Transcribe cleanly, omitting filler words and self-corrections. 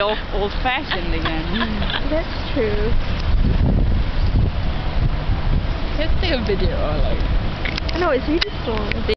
old-fashioned again. That's true. Let's take a video or like... No, it's really strong.